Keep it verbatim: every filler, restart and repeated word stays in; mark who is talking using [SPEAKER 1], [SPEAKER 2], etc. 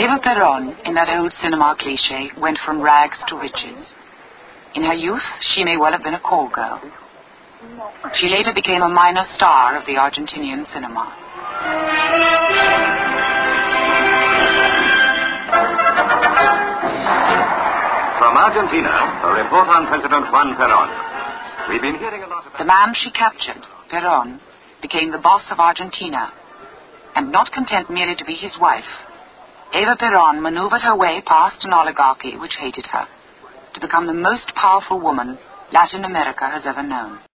[SPEAKER 1] Eva Peron, in that old cinema cliché, went from rags to riches. In her youth, she may well have been a call girl. She later became a minor star of the Argentinian cinema.
[SPEAKER 2] From Argentina, a report on President Juan Peron. We've been hearing a lot of...
[SPEAKER 1] The man she captured, Peron, became the boss of Argentina. And not content merely to be his wife, Eva Peron maneuvered her way past an oligarchy which hated her, to become the most powerful woman Latin America has ever known.